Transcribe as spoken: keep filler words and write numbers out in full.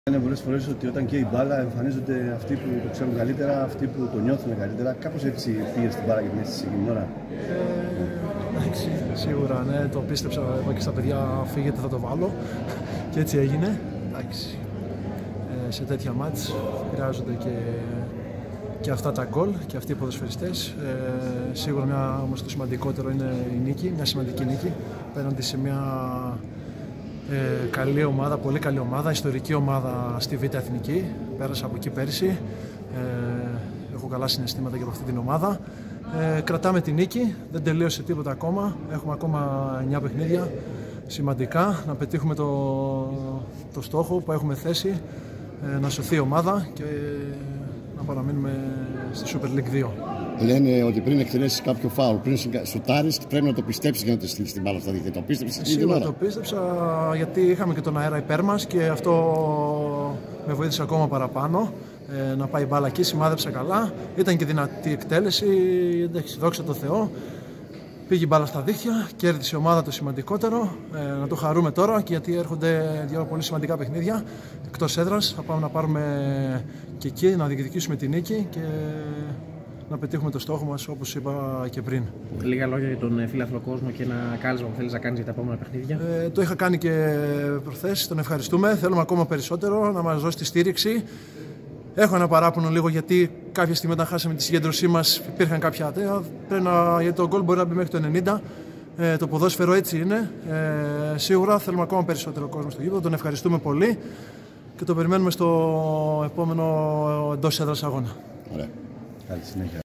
Είναι πολλές φορές ότι όταν καίει η μπάλα εμφανίζονται αυτοί που το ξέρουν καλύτερα, αυτοί που το νιώθουν καλύτερα. Κάπως έτσι πήγε στην μπάλα και την αίσθηση εκείνη την ώρα. Εντάξει, σίγουρα ναι, το πίστεψα. Είπα και στα παιδιά, φύγετε, θα το βάλω. Και έτσι έγινε. Εντάξει. Ε, σε τέτοια μάτς χρειάζονται και, και αυτά τα γκολ και αυτοί οι ποδοσφαιριστές. Ε, σίγουρα μια, όμως το σημαντικότερο είναι η νίκη, μια σημαντική νίκη απέναντι σε μια Ε, καλή ομάδα, πολύ καλή ομάδα, ιστορική ομάδα στη Β' Εθνική. Πέρασα από εκεί πέρυσι. Ε, έχω καλά συναισθήματα και από αυτή την ομάδα. Ε, κρατάμε τη νίκη, δεν τελείωσε τίποτα ακόμα. Έχουμε ακόμα εννιά παιχνίδια σημαντικά. Να πετύχουμε το, το στόχο που έχουμε θέσει, ε, να σωθεί η ομάδα και να παραμείνουμε στη Super League δύο. Λένε ότι πριν εκτελέσεις κάποιο φάουλ, πριν σουτάρεις, πρέπει να το πιστέψεις για να το στείλεις την μπάλα στα δίχτυα. Το πίστεψες? Σίγουρα το πίστεψα, γιατί είχαμε και τον αέρα υπέρ μας και αυτό με βοήθησε ακόμα παραπάνω. Ε, να πάει η μπάλα εκεί, σημάδεψα καλά. Ήταν και δυνατή εκτέλεση, εντάξει, δόξα τω Θεώ. Πήγε η μπάλα στα δίχτυα, κέρδισε η ομάδα το σημαντικότερο. Ε, να το χαρούμε τώρα, και γιατί έρχονται δύο πολύ σημαντικά παιχνίδια εκτός έδρας. Θα πάμε να πάρουμε και εκεί, να διεκδικήσουμε τη νίκη και να πετύχουμε το στόχο μας, όπως είπα και πριν. Λίγα λόγια για τον φίλαθλο κόσμο και ένα κάλεσμα που θέλεις να κάνεις για τα επόμενα παιχνίδια. Ε, το είχα κάνει και προχθές, τον ευχαριστούμε. Θέλουμε ακόμα περισσότερο να μας δώσει τη στήριξη. Έχω ένα παράπονο λίγο, γιατί κάποια στιγμή όταν χάσαμε τη συγκέντρωσή μας υπήρχαν κάποια ατέα. Πρέπει να, γιατί το γκολ μπορεί να μπει μέχρι το ενενήντα. Ε, το ποδόσφαιρο έτσι είναι. Ε, σίγουρα θέλουμε ακόμα περισσότερο κόσμο στο γήπεδο. Τον ευχαριστούμε πολύ και το περιμένουμε στο επόμενο εντός έδρας αγώνα. Ωραία. Καλή συνέχεια.